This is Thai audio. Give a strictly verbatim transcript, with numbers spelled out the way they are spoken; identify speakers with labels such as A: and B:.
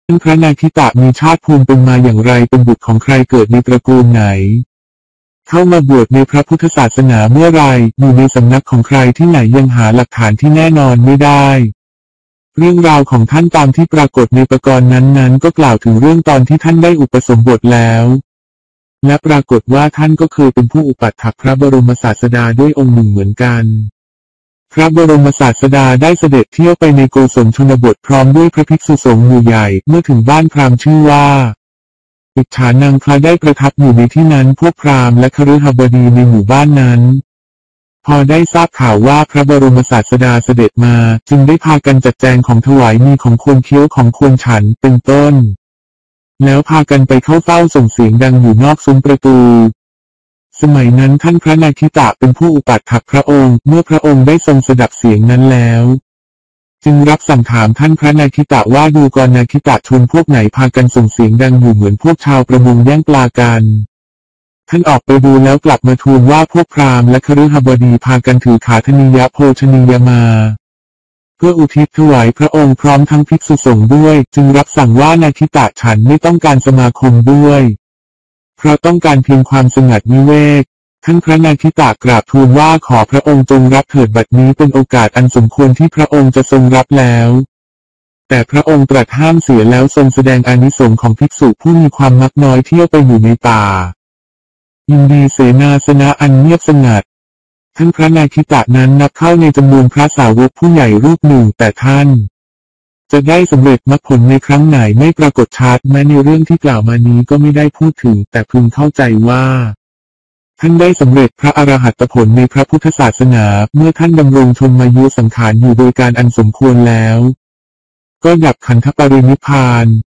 A: ท่านพระนาคิตะมีชาติภูมิเป็นมาอย่างไรเป็นบุตรของใครเกิดในตระกูลไหนเข้ามาบวชในพระพุทธศาสนาเมื่อไรอยู่ในสำนักของใครที่ไหนยังหาหลักฐานที่แน่นอนไม่ได้เรื่องราวของท่านตามที่ปรากฏในประกรณ์นั้นๆก็กล่าวถึงเรื่องตอนที่ท่านได้อุปสมบทแล้วและปรากฏว่าท่านก็เคยเป็นผู้อุปัฏฐัพพระบรมศาสดาด้วยองค์หนึ่งเหมือนกันพระบรมศาสดาได้เสด็จเที่ยวไปในโกศลชนบทพร้อมด้วยพระภิกษุสงฆ์หมู่ใหญ่เมื่อถึงบ้านพราหมณ์ชื่อว่าอิจฉานังคลาได้ประทับอยู่ในที่นั้นพวกพราหมณ์และคฤหบดีในหมู่บ้านนั้นพอได้ทราบข่าวว่าพระบรมศาสดาเสด็จมาจึงได้พากันจัดแจงของถวายมีของควรเคี้ยวของควรฉันเป็นต้นแล้วพากันไปเข้าเฝ้าส่งเสียงดังอยู่นอกซุ้มประตูสมัยนั้นท่านพระนาคิตะเป็นผู้อุปัฏฐัพพระองค์เมื่อพระองค์ได้ทรงสดับเสียงนั้นแล้วจึงรับสั่งถามท่านพระนาคิตะว่าดูก่อนนาคิตะชนพวกไหนพากันส่งเสียงดังอยู่เหมือนพวกชาวประมงแย่งปลากันท่านออกไปดูแล้วกลับมาทูลว่าพวกพราหมณ์และคฤหบดีพากันถือขาธนิยโภชนียมาเพื่ออุทิศถวายพระองค์พร้อมทั้งภิกษุสงฆ์ด้วยจึงรับสั่งว่านาคิตะฉันไม่ต้องการสมาคมด้วยเพราะต้องการเพียงความสงัดวิเวกท่านพระนาคิตะกราบทูลว่าขอพระองค์จงรับเถิดบัดนี้เป็นโอกาสอันสมควรที่พระองค์จะทรงรับแล้วแต่พระองค์ตรัสห้ามเสียแล้วทรงแสดงอานิสงส์ของภิกษุผู้มีความมักน้อยเที่ยวไปอยู่ในป่ายินดีเสนาสนะอันเงียบสงัดท่านพระนาคิตะนั้นนับเข้าในจำนวนพระสาวกผู้ใหญ่รูปหนึ่งแต่ท่านจะได้สำเร็จมรรคผลในครั้งไหนไม่ปรากฏชัดแม้ในเรื่องที่กล่าวมานี้ก็ไม่ได้พูดถึงแต่พึงเข้าใจว่าท่านได้สำเร็จพระอรหัตผลในพระพุทธศาสนาเมื่อท่านดำรงชนมายุสังขารอยู่โดยการอันสมควรแล้วก็ดับขันธปรินิพพาน